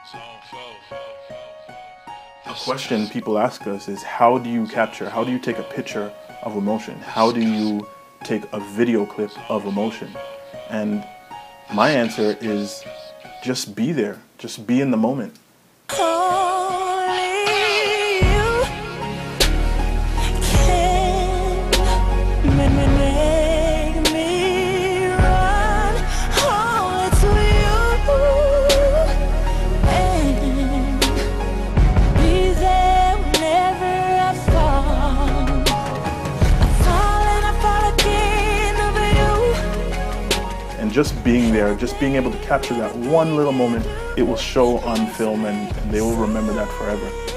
A question people ask us is, how do you capture, how do you take a picture of emotion? How do you take a video clip of emotion? And my answer is just be there, just be in the moment. And just being there, just being able to capture that one little moment, it will show on film and they will remember that forever.